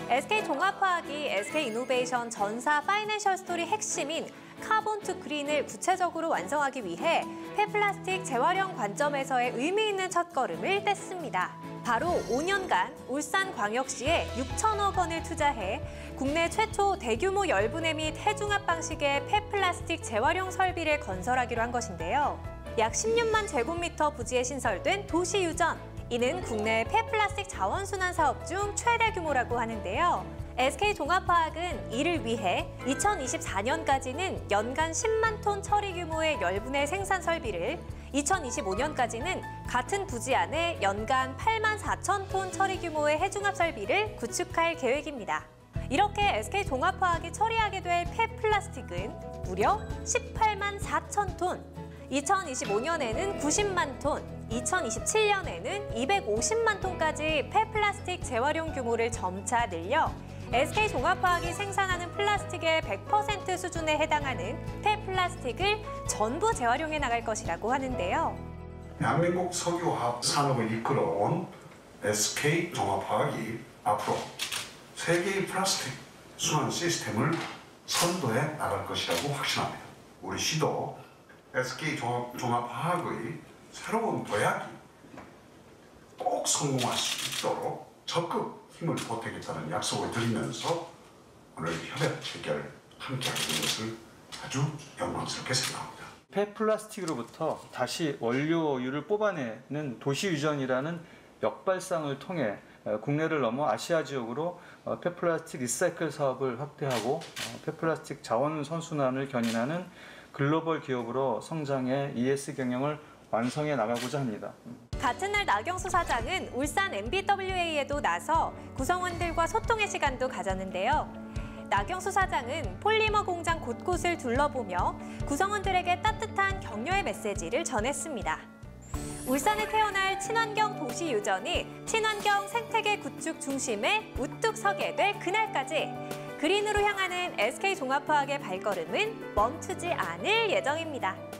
SK종합화학이 SK이노베이션 전사 파이낸셜 스토리 핵심인 카본 투 그린을 구체적으로 완성하기 위해 폐플라스틱 재활용 관점에서의 의미 있는 첫걸음을 뗐습니다. 바로 5년간 울산광역시에 6천억 원을 투자해 국내 최초 대규모 열분해 및 해중압 방식의 폐플라스틱 재활용 설비를 건설하기로 한 것인데요. 약 16만 제곱미터 부지에 신설된 도시유전. 이는 국내 폐플라스틱 자원순환 사업 중 최대 규모라고 하는데요. SK종합화학은 이를 위해 2024년까지는 연간 10만 톤 처리 규모의 열분해 생산 설비를, 2025년까지는 같은 부지 안에 연간 8만 4천 톤 처리 규모의 해중압 설비를 구축할 계획입니다. 이렇게 SK종합화학이 처리하게 될 폐플라스틱은 무려 18만 4천 톤, 2025년에는 90만 톤, 2027년에는 250만 톤까지 폐플라스틱 재활용 규모를 점차 늘려 SK종합화학이 생산하는 플라스틱의 100% 수준에 해당하는 폐플라스틱을 전부 재활용해 나갈 것이라고 하는데요. 대한민국 석유화학 산업을 이끌어온 SK종합화학이 앞으로 세계의 플라스틱 순환 시스템을 선도해 나갈 것이라고 확신합니다. 우리 시도 SK종합화학의 새로운 도약이 꼭 성공할 수 있도록 적극 힘을 보태겠다는 약속을 드리면서 오늘 협약 체결 함께하게 된 것을 아주 영광스럽게 생각합니다. 폐플라스틱으로부터 다시 원료유를 뽑아내는 도시유전이라는 역발상을 통해 국내를 넘어 아시아 지역으로 폐플라스틱 리사이클 사업을 확대하고 폐플라스틱 자원 선순환을 견인하는 글로벌 기업으로 성장해 ES 경영을 완성해 나가고자 합니다. 같은 날 나경수 사장은 울산 MBWA에도 나서 구성원들과 소통의 시간도 가졌는데요. 나경수 사장은 폴리머 공장 곳곳을 둘러보며 구성원들에게 따뜻한 격려의 메시지를 전했습니다. 울산에 태어날 친환경 도시유전이 친환경 생태계 구축 중심에 우뚝 서게 될 그날까지 그린으로 향하는 SK종합화학의 발걸음은 멈추지 않을 예정입니다.